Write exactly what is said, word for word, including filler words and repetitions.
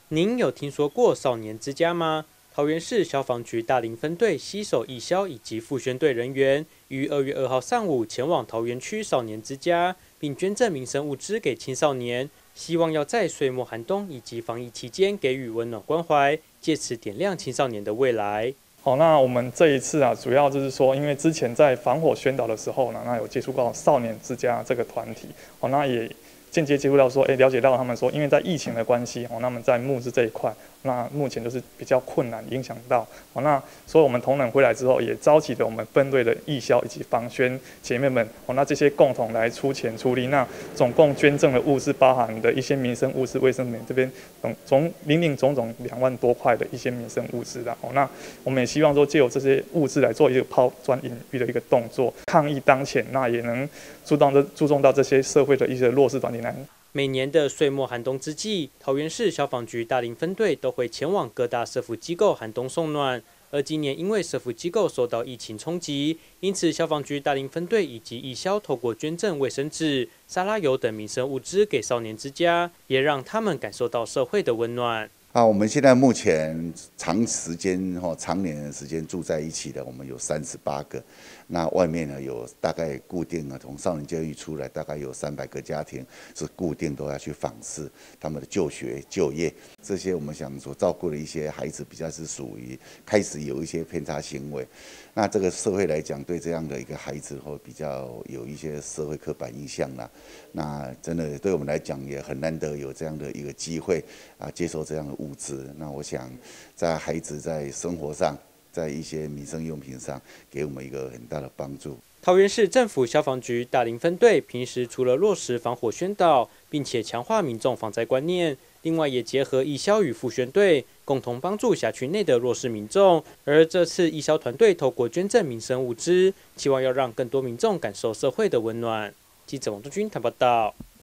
您有听说过少年之家吗？桃园市消防局大林分队携手义消以及复宣队人员，于二月二号上午前往桃园区少年之家，并捐赠民生物资给青少年，希望要在岁末寒冬以及防疫期间给予温暖关怀，借此点亮青少年的未来。 好，那我们这一次啊，主要就是说，因为之前在防火宣导的时候呢，那有接触到少年之家这个团体，哦，那也间接接触到说，哎，了解到他们说，因为在疫情的关系，哦，那么在募资这一块，那目前就是比较困难，影响到，哦，那所以我们同仁回来之后，也召集了我们分队的义消以及防宣姐妹们，哦，那这些共同来出钱出力，那总共捐赠的物资包含的一些民生物资、卫生棉这边总总零零总总两万多块的一些民生物资的，哦，那我们也希望说，借由这些物资来做一个抛砖引玉的一个动作，抗疫当前，那也能注重的注重到这些社会的一些弱势团体来。 每年的岁末寒冬之际，桃园市消防局大林分队都会前往各大社福机构寒冬送暖。而今年因为社福机构受到疫情冲击，因此消防局大林分队以及义消透过捐赠卫生纸、沙拉油等民生物资给少年之家，也让他们感受到社会的温暖。 啊，我们现在目前长时间哈、常年的时间住在一起的，我们有三十八个。那外面呢有大概固定啊，从少年教育出来，大概有三百个家庭是固定都要去访视他们的就学、就业这些。我们想所照顾的一些孩子，比较是属于开始有一些偏差行为。那这个社会来讲，对这样的一个孩子会比较有一些社会刻板印象啦。那真的对我们来讲也很难得有这样的一个机会啊，接受这样的物资。那我想，在孩子在生活上，在一些民生用品上，给我们一个很大的帮助。 桃园市政府消防局大林分队平时除了落实防火宣导，并且强化民众防灾观念，另外也结合义消与复宣队，共同帮助辖区内的弱势民众。而这次义消团队透过捐赠民生物资，期望要让更多民众感受社会的温暖。记者王忠军台报道。